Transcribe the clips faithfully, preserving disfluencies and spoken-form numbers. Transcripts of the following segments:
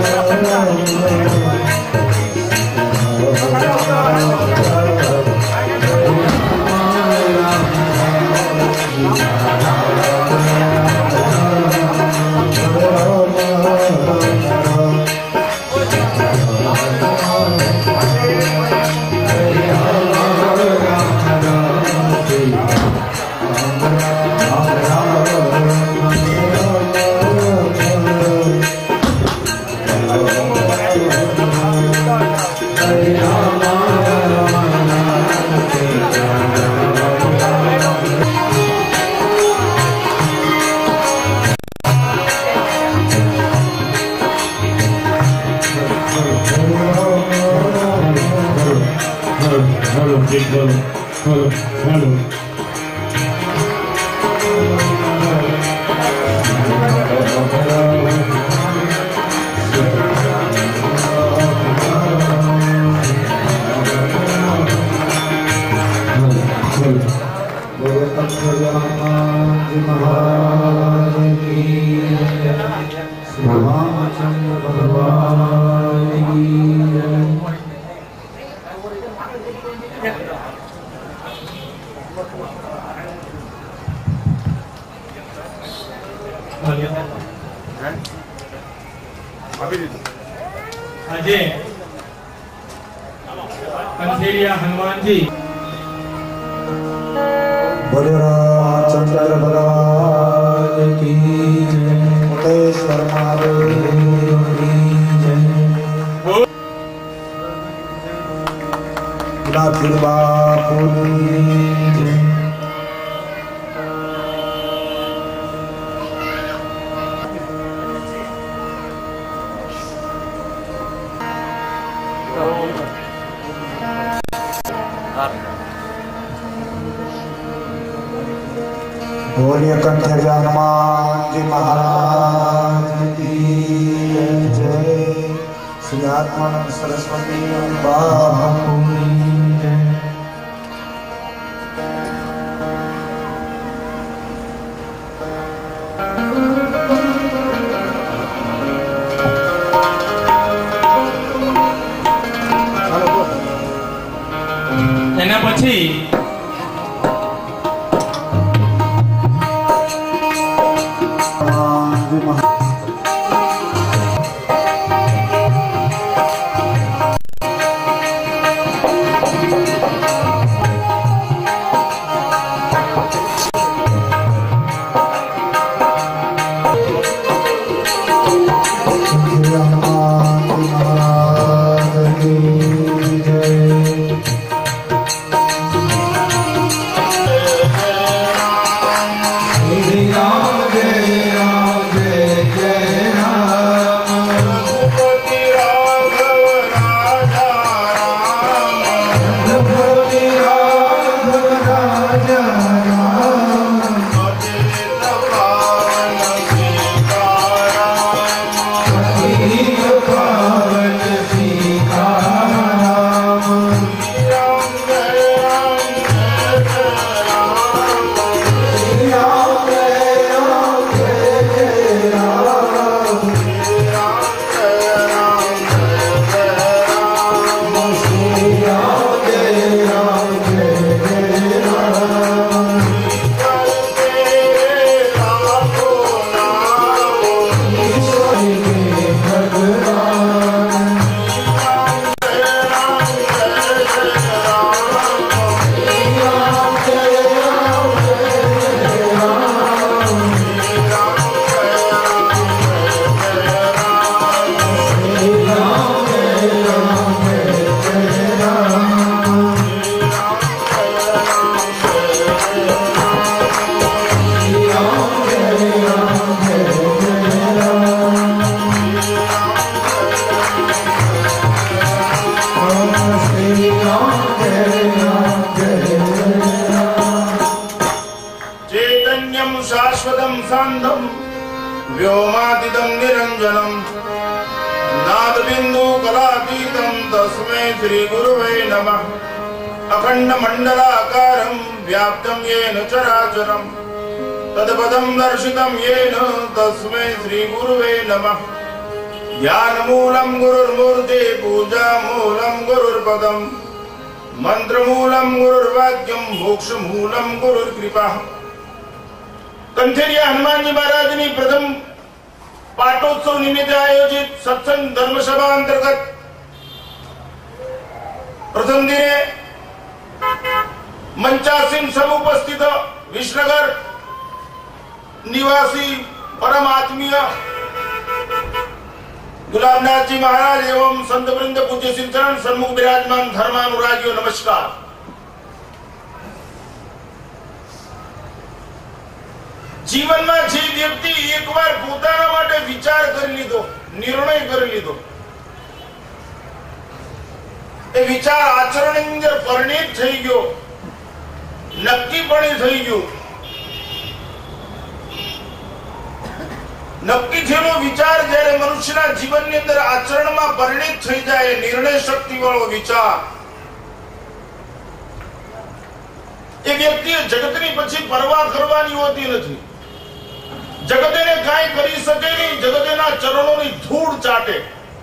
अजय कंसेरिया हनुमान जी बोले रामचंद्र भगवान की मुक्तेश्वर महादेव की जय। नाथिर बापू की जय। बोलिए कंठेरिया हनुमान जी महाराज की जय। श्री आत्मानंद सरस्वती बाबू की जय। એના પછી शांतम व्योमातीतं निरंजनम नादबिंदु कलातीतं तस्मै श्री गुरुवे नमः। अखंड मंडलाकारं व्याप्तं येन चराचरं तत्पदं दर्शितं येन तस्मै श्री गुरुवे नमः। ज्ञान मूलम गुरुर्मूर्ति पूजा मूलम गुरुर्पदम मंत्र मूलम गुरुर्वाक्यम मोक्ष मूलम गुरुर्कृपा। कंथेरिया हनुमान जी महाराज ने प्रथम पाटोत्सव निमित्त आयोजित सत्संग धर्मसभा अंतर्गत प्रथम दिने मंचासीन सब उपस्थित विश्वनगर निवासी परम आत्मीय गुलाबनाथ जी महाराज एवं संत वृंद पूज्य श्री चरण सन्मुख विराजमान धर्मानुरागियों नमस्कार। जीवन में जे व्यक्ति एक बार पोताना माटे विचार કરી લીધો, નિર્ણય કરી લીધો, એ વિચાર આચરણની અંદર પરિણિત થઈ ગયો, નક્કીપણે થઈ ગયો, નક્કી થયેલો વિચાર જ્યારે મનુષ્યના જીવનની અંદર આચરણમાં પરિણિત થઈ જાય, નિર્ણય શક્તિ વાળો વિચાર, એ વ્યક્તિએ જગતની પછી પરવા કરવાની હોતી નથી। જગત એને કાંઈ કરી શકે નહીં, જગત એના ચરણોની ધૂળ ચાટે,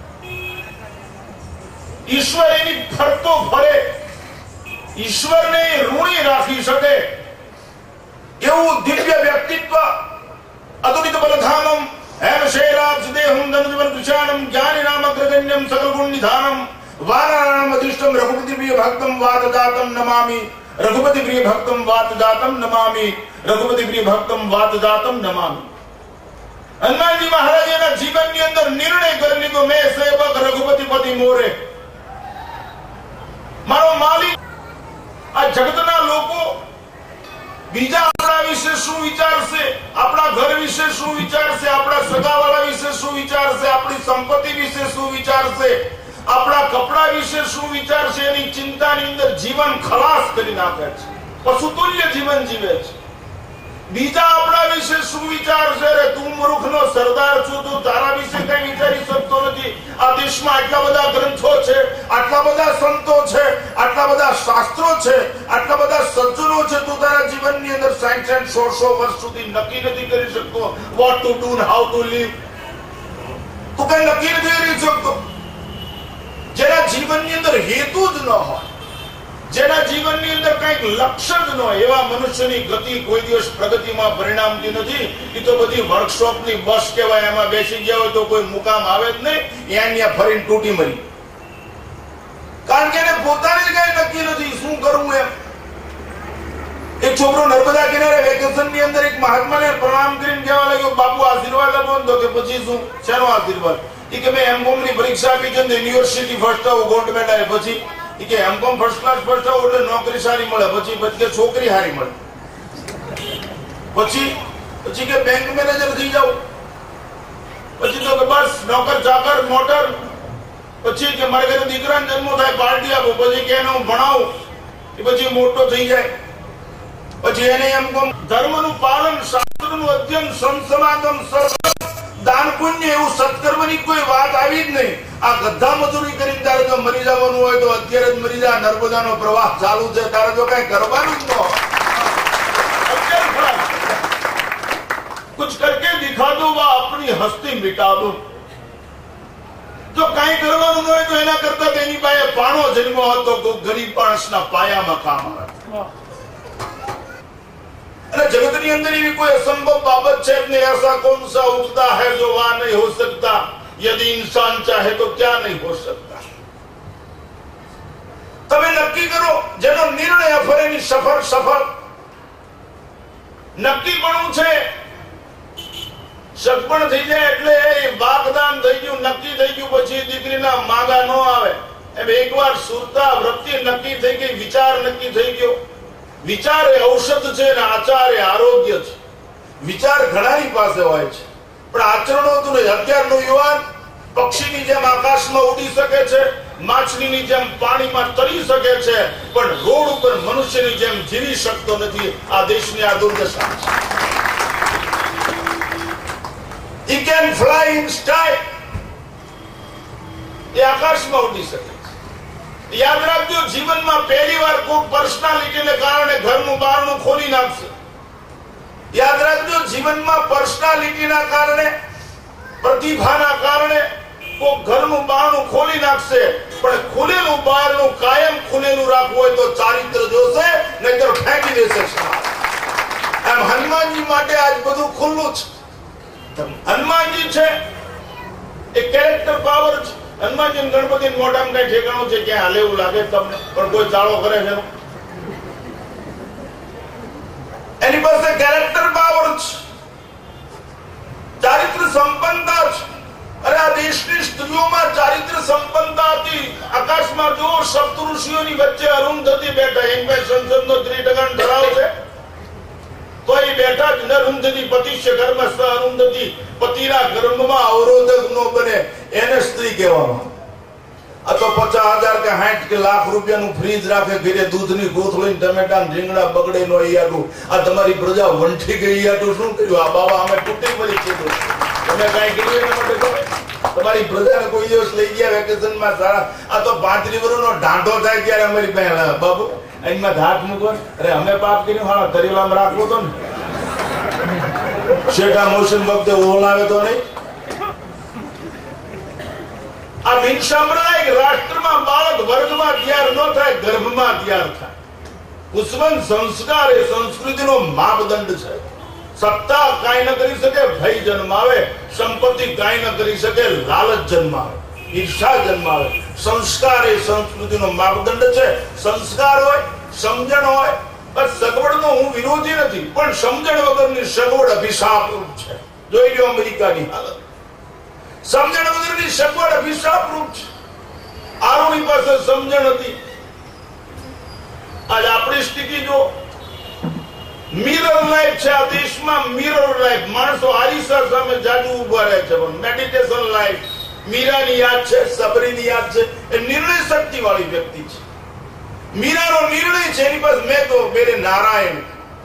ઈશ્વર એની ફરતો ફરે, ઈશ્વરને ઋણી રાખી શકે એવું દિવ્ય વ્યક્તિત્વ અતુલિત બલધામમ હેમ શૈલાબ્જદેહમ ધનુજવન દુશાનમ જ્ઞાનિનામગ્રગણ્યમ સકલ ગુણ નિધાનમ વાનરાણામ અધિષ્ઠમ રઘુપતિ પ્રિય ભક્તમ વાતજાતમ નમામિ રઘુપતિ પ્રિય ભક્તમ વાતજાતમ નમામિ રઘુપતિ પ્રિય ભક્તમ વાતજાતમ નમામિ। હનુમાનજી મહારાજના જીવનની અંદર નિર્ણય કરી લીધો, મેં સેવક રઘુપતિ પતિ મોરે, મારો માલિક। આ જગતના લોકો બીજા આપણા વિશે શું વિચારશે, આપણા ઘર વિશે શું વિચારશે, આપણા સગાવાળા વિશે શું વિચારશે, આપણી સંપત્તિ વિશે શું વિચારશે, આપણા કપડા વિશે શું વિચારશે, એની ચિંતાની અંદર જીવન ખલાસ કરી નાખે છે, પશુતુલ્ય જીવન જીવે છે। બીજા આપણા વિશે શું વિચારશે, રે તું મૂર્ખનો સરદાર છું, તું તારા વિશે કઈ વિચારી શકતો નથી, આ દેશમાં આટલા બધા ગ્રંથો છે, આટલા બધા સંતો છે, આટલા બધા શાસ્ત્રો છે, આટલા બધા સજ્જનો છે, તું તારા જીવનની અંદર સાઠ સાઠ સો સો વર્ષ સુધી નક્કી નથી કરી શકતો what to do how to leave, તું કઈ નક્કી નથી કરી શકતો। જેના જીવનની અંદર હેતુ જ ન હોય, જેના જીવનની અંદર કંઈક લક્ષ્ય જ ન હોય, એવા મનુષ્યની ગતિ કોઈ દિવસ પ્રગતિમાં પરિણામતી નથી। એ તો બધી વર્કશોપની બસ કહેવાય, એમાં બેસી ગયા હોય તો કોઈ મુકામ આવે જ નહીં, અહીંયા ફરીને તૂટી મરી, કારણ કે એને પોતાને જ કઈ નક્કી નથી શું કરવું એમ। એક છોકરો નર્મદા કિનારે વેકેશનની અંદર એક મહાત્માને પ્રણામ કરીને કહેવા લાગ્યો, બાપુ આશીર્વાદ આપો ને, તો કે પછી શું, શેનો આશીર્વાદ? એ કે મેં એમકોમ ની પરીક્ષા આપી છે, યુનિવર્સિટી ફર્સ્ટ આવું, ગોલ્ડ મેડલ, પછી કે એમકોમ ફર્સ્ટ ક્લાસ ફર્સ્ટ આવું એટલે નોકરી સારી મળે, પછી પછી કે છોકરી સારી મળે, પછી પછી કે બેંક મેનેજર થઈ જાવ, પછી તો કે બસ નોકર ચાકર મોટર, પછી કે મારે ઘરે દીકરાનો જન્મ થાય પાર્ટી આપો, પછી કે એને હું ભણાવું, એ પછી મોટો થઈ જાય, પછી એને એમકોમ ધર્મનું પાલન, શાસ્ત્રનું અધ્યયન, સંત સમાગમ, દાન પુણ્ય, એવું સત્કર્મની કોઈ વાત આવી જ નહીં। આ ગધા મજૂરી કરીને તારે જો મરી જવાનું હોય તો અત્યારે જ મરી જા, નર્મદાનો પ્રવાહ ચાલુ છે, તારે જો કઈ કરવાનું જ ન હોય, कुछ करके दिखा दो वा अपनी हस्ती मिटा दो। જો કઈ કરવાનું હોય તો એના કરતા તેની પાસે પાણો જન્મ હતો, ગરીબ માણસના પાયામાં કામ આવે। અને જગતની અંદર એવી કોઈ અસંભવ બાબત છે नहीं, ऐसा कौन सा उगता है जो वहां नहीं हो सकता, यदि इंसान चाहे तो क्या नहीं हो सकता। તમે નક્કી કરો, જેનો નિર્ણય અફરેની સફર સફળ નક્કીપણું છે, સગપણ થઈ જાય એટલે વાગદાન થઈ ગયું, નક્કી થઈ ગયું, પછી દીકરીના માગા ન આવે એમ એકવાર સુરતા વૃત્તિ નક્કી થઈ ગઈ, વિચાર નક્કી થઈ ગયો। વિચાર એ ઔષધ છે ને આચાર એ આરોગ્ય છે। વિચાર ઘણાની પાસે હોય છે પણ આચરણો તો નહીં। અત્યારનો યુવાન પક્ષીની જેમ આકાશમાં ઉડી શકે છે, માછલીની જેમ પાણીમાં તરી શકે છે, પણ રોડ ઉપર મનુષ્યની જેમ જીવી શકતો નથી। આ દેશની આ દુર્દશા છે। He can fly in sky, એ આકાશમાં ઉડી શકે છે। યાદ રાખજો, જીવનમાં પહેલી વાર કોઈ પર્સનાલિટીને કારણે ઘરનું બારણું ખોલી નાખશે। યાદ રાખજો, જીવનમાં પર્સનાલિટીના કારણે, પ્રતિભાના કારણે તો ઘરનું બારણું ખોલી નાખશે, પણ ખુલેલું બારણું કાયમ ખુલેલું રાખવું હોય તો ચારિત્ર જોશે, નહીતર ફેંકી દેશે. એમ હનુમાનજી માટે આજ બધું ખુલ્લું છે. હનુમાનજી છે એ કેરેક્ટર પાવર છે. હનુમાનજી ગણપતિ મોઢામાં કઈ ઠેકાણું છે ક્યાં હાલે એવું લાગે તમને? પણ કોઈ ચાળો કરે છે એની પાસે કેરેક્ટર પાવર છે, ચારિત્ર સંપન્નતા છે. અરે આ દેશની સ્ત્રીઓમાં ચારિત્ર સંપન્નતા હતી. આકાશમાં જો સપ્ત ઋષિઓની વચ્ચે અરુંધતી બેઠા, એમ કઈ સંસદનો ત્રીસ ટકા ઠરાવ છે તો એ બેઠા જ. અરુંધતી પતિષ્ય કર્મસ્થ, અરુંધતી પતિના કર્મમાં અવરોધક નો બને એને સ્ત્રી કહેવામાં. આ તો પચાસ હજાર કે સાઠ કે લાખ રૂપિયાનું ફ્રીજ રાખે ઘરે, દૂધની કોથળી, ટમેટા, રીંગણા બગડે નો ઈયાટું. આ તમારી પ્રજા વંઠી ગઈ ઈયાટું શું કર્યું? આ બાબા અમે તૂટી પડી છે. તમે કઈ કર્યું એના માટે ખબર? તમારી પ્રજાને કોઈ દિવસ લઈ ગયા વેકેશનમાં સારા? આ તો પાંત્રીસ વર્ષનો ઢાંઢો થાય ત્યારે અમારી પાસે બાબુ એમાં હાથ મૂકો. અરે અમે પાપ કર્યું, હા તરીલામાં રાખવો તો ને શેઠા મોશન વખતે ઓલાવે તો નહીં. આ બિન સાંપ્રદાયિક રાષ્ટ્રમાં બાળક વર્ગમાં તૈયાર ન થાય, ગર્ભમાં તૈયાર થાય. કુસમન સંસ્કાર એ સંસ્કૃતિનો માપદંડ છે. સત્તા કાંઈ ન કરી શકે, ભય જન્માવે. સંપત્તિ કાંઈ ન કરી શકે, લાલચ જન્માવે, ઈર્ષા જન્માવે. સંસ્કાર એ સંસ્કૃતિનો માપદંડ છે. સંસ્કાર હોય, સમજણ હોય. બસ સગવડનો હું વિરોધી નથી, પણ સમજણ વગરની સગવડ અભિશાપરૂપ છે. જોઈ લો અમેરિકાની હાલત. સમજણ વગરની સગવડ અભિશાપરૂપ છે. આરોની પાસે સમજણ હતી. આજ આપણી સ્થિતિ જો મિરર લાઈફ છે. આ દેશમાં મિરર લાઈફ. માણસો આરીસા સામે જાજુ ઉભા રહે છે. પણ મેડિટેશન લાઈફ. મીરાની યાદ છે, સબરીની યાદ છે. એ નિર્ણય શક્તિ વાળી વ્યક્તિ છે. મીરાનો નિર્ણય છે એની પાસે, મેં તો મેરે નારાયણ,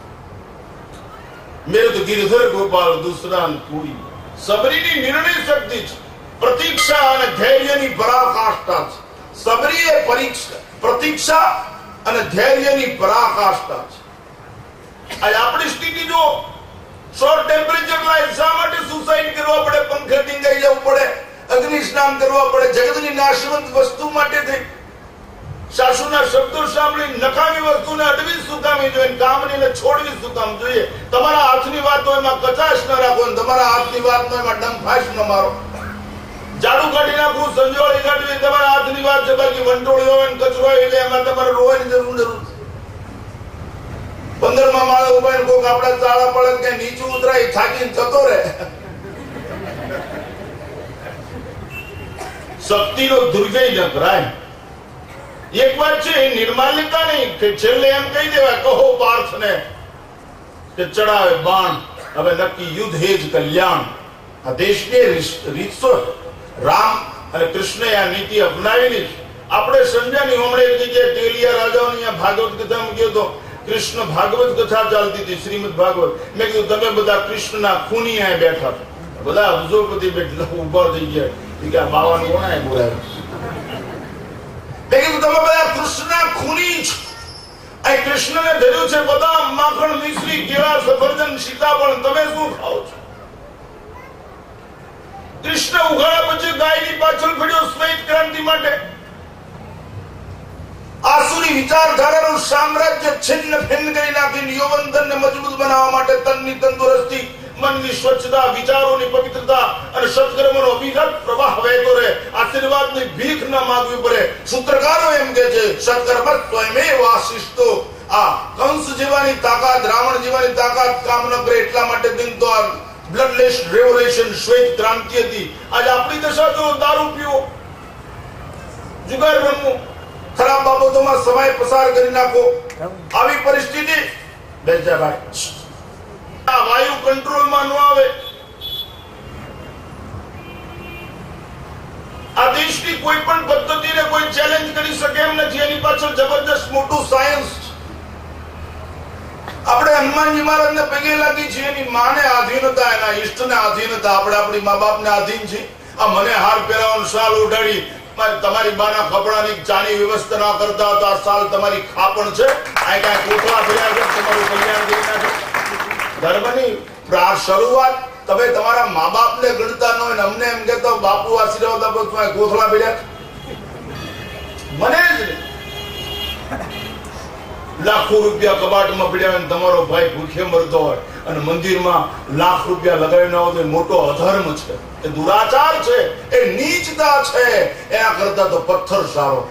મેરે તો ગિરધર ગોપાલ, દુસરા કોઈ. સબરીની નિર્ણય શક્તિ છે. પ્રતીક્ષા અને ધૈર્યની પરાકાષ્ઠા છે. સબરી એ પરીક્ષા, પ્રતીક્ષા અને ધૈર્યની પરાકાષ્ઠા છે. આજ આપણી સ્થિતિ જો શોર્ટ ટેમ્પરેચર લાઈફ. શા માટે સુસાઇડ કરવા પડે? પંખે ટીંગાઈ જવું પડે, અગ્નિ સ્નાન કરવા પડે, જગતની નાશવંત વસ્તુ માટે થઈ. સાસુના શબ્દો સાંભળી નકામી વસ્તુને અડવી શું કામ જોઈએ? કામની છોડવી શું કામ જોઈએ? તમારા હાથની વાત હોય એમાં કચાશ ન રાખો, તમારા હાથની વાત હોય એમાં ડંફાશ ન મારો. ઝાડુ કાઢી નાખવું, સંજોળી કાઢવી તમારા હાથની વાત છે. બાકી વંટોળી હોય ને કચરો એટલે એમાં તમારે રોવાની જરૂર જરૂર છે. પંદર માં માળે ઉભા ને કોક આપડા ચાળા પડે કે નીચું ઉતરાય, થાકીને જતો રહે. શક્તિનો દુર્જય ન કરાય. એક વાત છે, નિર્માલ્યતા નહીં કે છેલ્લે એમ કહી દેવાય, કહો પાર્થને કે ચડાવે બાણ, હવે નક્કી યુદ્ધ હે જ કલ્યાણ. આ દેશને રીતસો રામ અને કૃષ્ણે આ નીતિ અપનાવી. આપણે સમજ્યા નહીં. હમણાં એક જગ્યાએ તેલિયા રાજાઓની ભાગવત કથામાં ગયો તો કૃષ્ણ ભાગવત કથા ચાલતી હતી, શ્રીમદ ભાગવત. મેં કીધું તમે બધા કૃષ્ણના ખૂની આ બેઠા છો, બધા અબજોપતિ બેઠા ઉભા થઈ ગયા. બાવાનું કોણે બોલાય? મેં કીધું તમે બધા કૃષ્ણના ખૂની છો. આ કૃષ્ણને ધર્યું છે બદામ, માખણ, મિશ્રી, કેળા, સફરજન, સીતાફળ. તમે શું ખાઓ છો? કૃષ્ણ ઉઘાડા પછી ગાયની પાછળ પડ્યો શ્વેત ક્રાંતિ માટે. આસુરી વિચારધારાનું સામ્રાજ્ય છિન્ન ભિન્ન કરી નાખી યૌવનને મજબૂત બનાવવા માટે તનની તંદુરસ્તી, મનની સ્વચ્છતા, વિચારોની પવિત્રતા અને સત્કર્મનો અવિરત પ્રવાહ વહેતો રહે. આશીર્વાદની ભીખ ન માંગવી પડે. સૂત્રકારો એમ કે છે સત્કર્મ સ્વયમેવ આશિષ્ટો. આ કંસ જેવાની તાકાત, રાવણ જેવાની તાકાત કામ ન કરે એટલા માટે દિન તો આ બ્લડલેસ રેવોલ્યુશન, શ્વેત ક્રાંતિ હતી. આજે આપણી દશા જો દારૂ પીવો, જુગાર રમવું, ખરાબ બાબતોમાં સમય પસાર કરી નાખો. આવી પરિસ્થિતિ બેજાભાઈ આ વાયુ કંટ્રોલમાં ન આવે. આ દેશની કોઈ પણ પદ્ધતિને કોઈ ચેલેન્જ કરી શકે એમ નથી. એની પાછળ જબરદસ્ત મોટું સાયન્સ. આપણે હનુમાનજી મહારાજને પગે લાગી છીએ. એની માને આધીનતા, એના ઈષ્ટને આધીનતા. આપણે આપણી મા બાપને આધીન છીએ. આ મને હાર પહેરાવાનું શાલ ઉડાડી તમારી બાના કપડાની ચાની વ્યવસ્થા ના કરતા તો આ સાલ તમારી ખાપણ છે. આ કઈ કોથળા ભર્યા છે, તમારું કલ્યાણ કરી નાખે. ધર્મની શરૂઆત તમે તમારા મા બાપને ગણતા ન હોય ને અમને એમ કહેતો બાપુ આશીર્વાદ આપો તો ગોથળા પડ્યા મને જ લાખો રૂપિયા કબાટમાં પડ્યા હોય તમારો ભાઈ ભૂખે મરતો હોય અને મંદિરમાં લાખ રૂપિયા લગાવીને આવો તો મોટો અધર્મ છે, એ દુરાચાર છે, એ નીચતા છે. એના કરતા તો પથ્થર સારો.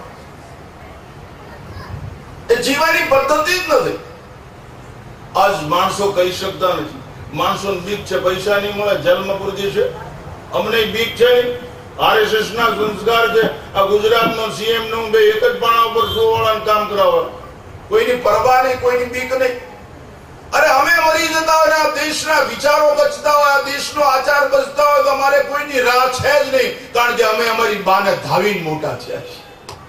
એ જીવવાની પદ્ધતિ જ નથી. આજ માણસો કહી શકતા નથી. માણસો બીક છે, પૈસા નહીં મળે, જન્મપૂર્તિ છે, અમને બીક છે. આરએસએસ ના સંસ્કાર છે. આ ગુજરાત નો સીએમ નું બે એક જ પાણા ઉપર સો વાળા કામ કરાવવા, કોઈની પરવા નહીં, કોઈની બીક નહીં. અરે અમે મરી જતા હોય, આ દેશના વિચારો બચતા હોય, આ દેશનો આચાર બચતા હોય તો અમારે કોઈની રાહ છે જ નહીં, કારણ કે અમે અમારી બાને ધાવીને મોટા થયા છીએ.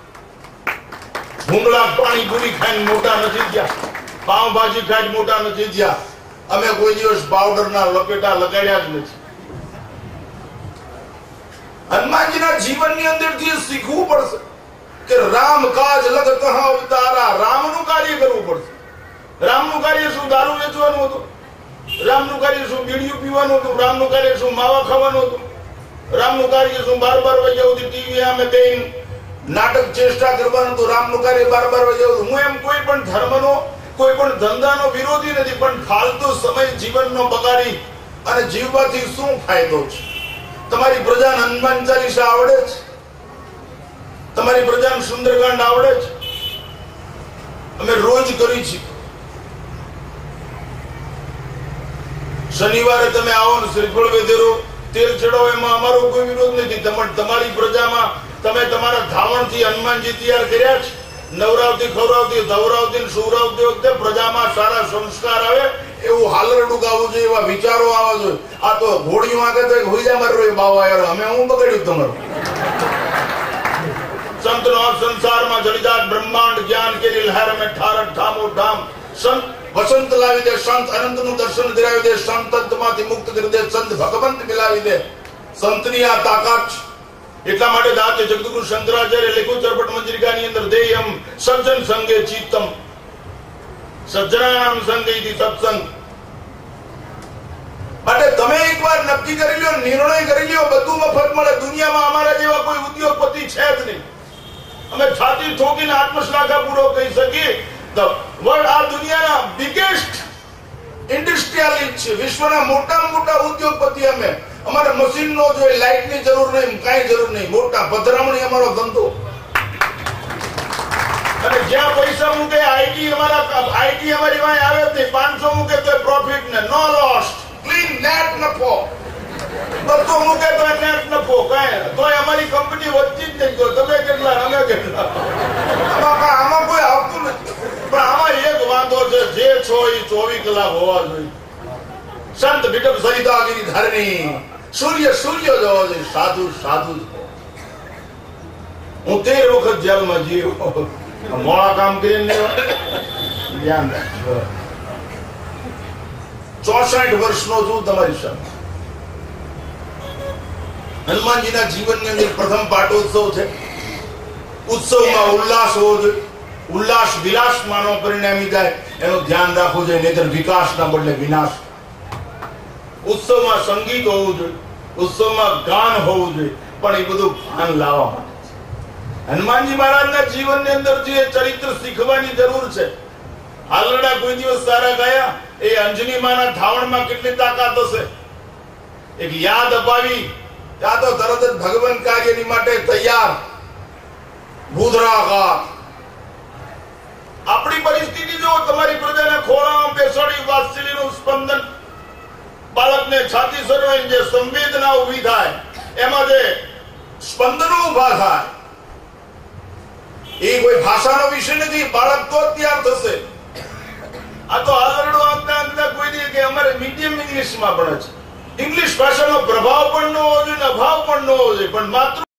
ભૂંગળા પાણી પૂરી ખાઈને મોટા નથી થયા, પાવભાજી ખાઈને મોટા નથી થયા. અમે કોઈ દિવસ પાવડરના લપેટા લગાડ્યા જ નથી. હનુમાનજીના જીવનની અંદરથી શીખવું પડશે કે રામ કાજ લગ કહા અવતારા. રામનું કાર્ય કરવું પડશે. રામનું કાર્ય શું? દારૂ વેચવાનું હતું. રામનું કાર્ય શું? બીડીયું પીવાનું હતું. રામનું કાર્ય શું? માવા ખાવાનું હતું. રામનું કાર્ય શું? બાર બાર વાગ્યા સુધી ટીવી સામે બેહીને નાટક ચેષ્ટા કરવાનું હતું. રામનું કાર્ય બાર બાર વાગ્યા સુધી. હું એમ કોઈ પણ ધર્મનો, કોઈ પણ ધંધાનો વિરોધી નથી, પણ ફાલતુ સમય જીવનનો બગાડી અને જીવવાથી શું ફાયદો છે? તમારી પ્રજાને હનુમાન ચાલીસા આવડે છે? તમારી પ્રજાને સુંદરકાંડ આવડે છે? અમે રોજ કરી છે. શનિવારે તમે આવો ને શ્રીફળ વેધેરો તેલ ચડાવો, એમાં અમારો કોઈ વિરોધ નથી. તમારી પ્રજામાં તમે તમારા ધાવણથી હનુમાનજી તૈયાર કર્યા છે. નવરાવતી, ખવરાવતી, ધવરાવતી, સુવરાવતી વખતે પ્રજામાં સારા સંસ્કાર આવે, એવું હાલરડું ગાવું જોઈએ, એવા વિચારો આવવા જોઈએ. આ તો ઘોડી માંગે તો હોઈજા મારો બાવા યાર, અમે હું બગાડ્યું તમારું. સંતનો સંસારમાં જળિદાત બ્રહ્માંડ જ્ઞાન કે લહેર में ઠાર ઠામો ઠામ. સંત વસંત લાવી દે, સંત અનંતનું દર્શન દિલાવી દે, સંત તંતમાંથી મુક્ત કરી દે, સંત ભગવંત મિલાવી દે. સંતની આ તાકાત છે. એટલા માટે દાતે જગદગુરુ શંકરાચાર્ય લખ્યું ચરપટ મંજરિકાની અંદર, દેયમ સજ્જન સંગે ચિત્તમ સજ્જનાનામ સંગેથી સત્સંગ. માટે તમે એકવાર નક્કી કરી લ્યો, નિર્ણય કરી લ્યો, બધું મફત મળે. દુનિયામાં અમારા જેવા કોઈ ઉદ્યોગપતિ છે જ નહીં. અમે છાતી ઠોકીને આત્મશ્લાઘા પૂરો કહી શકીએ. વર્લ્ડ આ દુનિયાના બિગેસ્ટ ઇન્ડસ્ટ્રીયાલિસ્ટ છે, વિશ્વના મોટામાં મોટા ઉદ્યોગપતિ અમે. અમારે મશીન નો જોઈએ, લાઇટ ની જરૂર નહીં, કાંઈ જરૂર નહીં. મોટા પધરામણી અમારો ધંધો. અને જ્યાં પૈસા મૂકે આઈટી અમારા આઈટી અમારી વાંહે આવે જ નહીં. પાંચસો મૂકે તો પ્રોફિટ ને નો લોસ, ક્લીન નેટ નફો. બસો મૂકે તો નેટ નફો. કાંઈ તોય અમારી કંપની વધતી જ નહીં. તો તમે કેટલા, અમે કેટલા. આમાં આમાં કોઈ આવતું નથી. પણ આમાં એક વાંધો છે, જે છો એ ચોવીસ કલાક હોવા જોઈએ. સંત વિકટ સરિતાગીરી ધરણી, સૂર્ય સૂર્ય જોવો જોઈએ, સાધુ સાધુ. હું તેર વખત જેલમાં જીવ્યો, મોડા કામ કરીને ધ્યાન રાખજો. ચોસઠ વર્ષનો છું તમારી સામે. હનુમાનજીના જીવનની અંદર પ્રથમ પાટોત્સવ છે. ઉત્સવમાં ઉલ્લાસ હોવો જોઈએ. ઉલ્લાસ વિલાસ માનો પરિણામી થાય એનું ધ્યાન રાખવું જોઈએ, નહીતર વિકાસના બદલે વિનાશ. ઉત્સવમાં સંગીત હોવું જોઈએ, ઉત્સવમાં ગાન હોવું જોઈએ, પણ એ બધું ભાન લાવવા માટે. હનુમાનજી મહારાજના જીવનની અંદર જે ચરિત્ર શીખવાની જરૂર છે. હાલરડા કોઈ દિવસ સારા ગયા, એ અંજની માના ધાવણમાં કેટલી તાકાત હશે. એક યાદ અપાવી ત્યાં તો તરત જ ભગવાન કાર્યની માટે તૈયાર. ભૂધરાઘાત. આપણી પરિસ્થિતિ જો તમારી પ્રજાના ખોળામાં બેસાડી વાત્સલ્યનું સ્પંદન, બાળકને છાતી સરવાઈને જે સંવેદના ઉભી થાય, એમાં જે સ્પંદનો ઉભા થાય, એ કોઈ ભાષાનો વિષય નથી. બાળક તો તૈયાર થશે. આ તો હાલરડો આપતા આપતા કોઈ દે કે અમારે મીડિયમ ઇંગ્લિશમાં ભણે છે. ઇંગ્લિશ ભાષાનો પ્રભાવ પણ ન હોવો જોઈએ, અભાવ પણ ન હોવો જોઈએ, પણ માત્ર